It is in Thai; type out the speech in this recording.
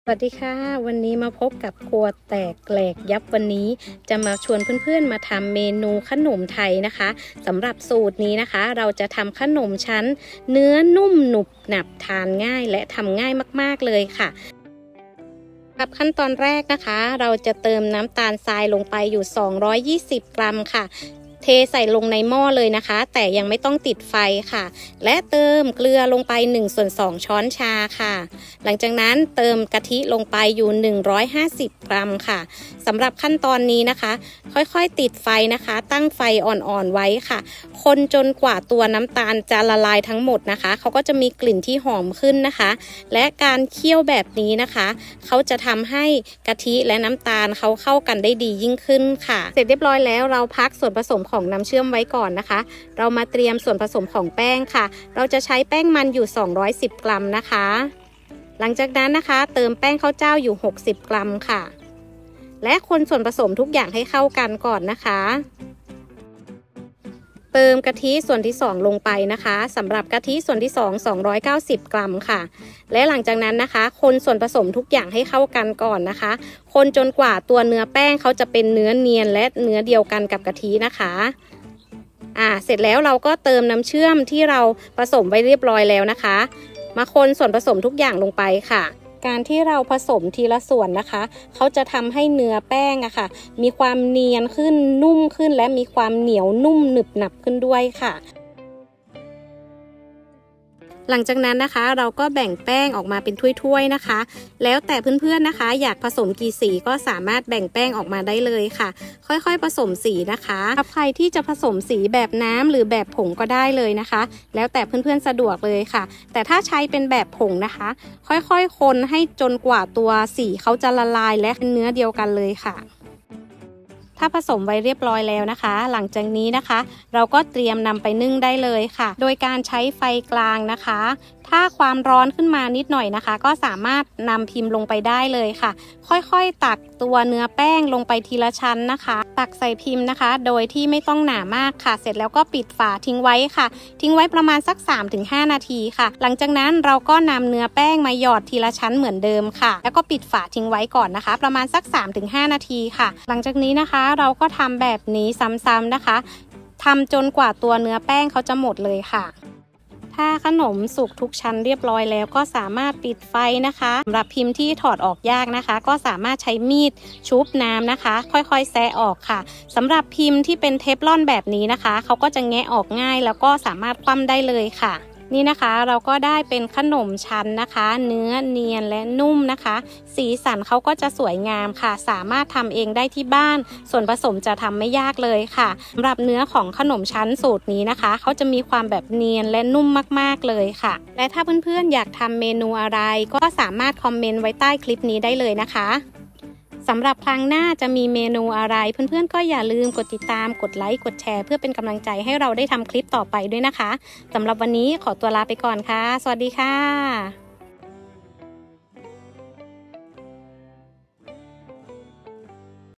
สวัสดีค่ะวันนี้มาพบกับครัวแตกแหลกยับวันนี้จะมาชวนเพื่อนๆมาทำเมนูขนมไทยนะคะสำหรับสูตรนี้นะคะเราจะทำขนมชั้นเนื้อนุ่มหนุบหนับทานง่ายและทำง่ายมากๆเลยค่ะครับขั้นตอนแรกนะคะเราจะเติมน้ำตาลทรายลงไปอยู่220 กรัมค่ะเทใส่ลงในหม้อเลยนะคะแต่ยังไม่ต้องติดไฟค่ะและเติมเกลือลงไป1/2 ช้อนชาค่ะหลังจากนั้นเติมกะทิลงไปอยู่150 กรัมค่ะสำหรับขั้นตอนนี้นะคะค่อยๆติดไฟนะคะตั้งไฟอ่อนๆไว้ค่ะคนจนกว่าตัวน้ำตาลจะละลายทั้งหมดนะคะเขาก็จะมีกลิ่นที่หอมขึ้นนะคะและการเคี่ยวแบบนี้นะคะเขาจะทำให้กะทิและน้ำตาลเขาเข้ากันได้ดียิ่งขึ้นค่ะเสร็จเรียบร้อยแล้วเราพักส่วนผสมของน้ำเชื่อมไว้ก่อนนะคะเรามาเตรียมส่วนผสมของแป้งค่ะเราจะใช้แป้งมันอยู่210 กรัมนะคะหลังจากนั้นนะคะเติมแป้งข้าวเจ้าอยู่60 กรัมค่ะและคนส่วนผสมทุกอย่างให้เข้ากันก่อนนะคะเติมกะทิส่วนที่2ลงไปนะคะสำหรับกะทิส่วนที่290 กรัมค่ะและหลังจากนั้นนะคะคนส่วนผสมทุกอย่างให้เข้ากันก่อนนะคะคนจนกว่าตัวเนื้อแป้งเขาจะเป็นเนื้อเนียนและเนื้อเดียวกันกับกะทินะคะเสร็จแล้วเราก็เติมน้ำเชื่อมที่เราผสมไว้เรียบร้อยแล้วนะคะมาคนส่วนผสมทุกอย่างลงไปค่ะการที่เราผสมทีละส่วนนะคะเขาจะทำให้เนื้อแป้งค่ะมีความเนียนขึ้นนุ่มขึ้นและมีความเหนียวนุ่มหนึบหนับขึ้นด้วยค่ะหลังจากนั้นนะคะเราก็แบ่งแป้งออกมาเป็นถ้วยๆนะคะแล้วแต่เพื่อนๆนะคะอยากผสมกี่สีก็สามารถแบ่งแป้งออกมาได้เลยค่ะค่อยๆผสมสีนะคะใครที่จะผสมสีแบบน้ำหรือแบบผงก็ได้เลยนะคะแล้วแต่เพื่อนๆสะดวกเลยค่ะแต่ถ้าใช้เป็นแบบผงนะคะค่อยๆคนให้จนกว่าตัวสีเขาจะละลายและเป็นเนื้อเดียวกันเลยค่ะถ้าผสมไว้เรียบร้อยแล้วนะคะหลังจากนี้นะคะเราก็เตรียมนำไปนึ่งได้เลยค่ะโดยการใช้ไฟกลางนะคะถ้าความร้อนขึ้นมานิดหน่อยนะคะก็สามารถนำพิมพ์ลงไปได้เลยค่ะค่อยๆตักตัวเนื้อแป้งลงไปทีละชั้นนะคะตักใส่พิมพ์นะคะโดยที่ไม่ต้องหนามากค่ะเสร็จแล้วก็ปิดฝาทิ้งไว้ค่ะทิ้งไว้ประมาณสัก 3-5 นาทีค่ะหลังจากนั้นเราก็นำเนื้อแป้งมาหยอดทีละชั้นเหมือนเดิมค่ะแล้วก็ปิดฝาทิ้งไว้ก่อนนะคะประมาณสัก 3-5 นาทีค่ะหลังจากนี้นะคะเราก็ทำแบบนี้ซ้ำๆนะคะทำจนกว่าตัวเนื้อแป้งเขาจะหมดเลยค่ะถ้าขนมสุกทุกชั้นเรียบร้อยแล้วก็สามารถปิดไฟนะคะสำหรับพิมพ์ที่ถอดออกยากนะคะก็สามารถใช้มีดชุบน้ำนะคะค่อยๆแซะออกค่ะสำหรับพิมพ์ที่เป็นเทฟลอนแบบนี้นะคะเขาก็จะแงะออกง่ายแล้วก็สามารถคว่ำได้เลยค่ะนี่นะคะเราก็ได้เป็นขนมชั้นนะคะเนื้อเนียนและนุ่มนะคะสีสันเขาก็จะสวยงามค่ะสามารถทำเองได้ที่บ้านส่วนผสมจะทำไม่ยากเลยค่ะสำหรับเนื้อของขนมชั้นสูตรนี้นะคะเขาจะมีความแบบเนียนและนุ่มมากๆเลยค่ะและถ้าเพื่อนๆอยากทำเมนูอะไรก็สามารถคอมเมนต์ไว้ใต้คลิปนี้ได้เลยนะคะสำหรับครั้งหน้าจะมีเมนูอะไรเพื่อนๆก็อย่าลืมกดติดตามกดไลค์กดแชร์เพื่อเป็นกำลังใจให้เราได้ทำคลิปต่อไปด้วยนะคะสำหรับวันนี้ขอตัวลาไปก่อนค่ะสวัสดีค่ะ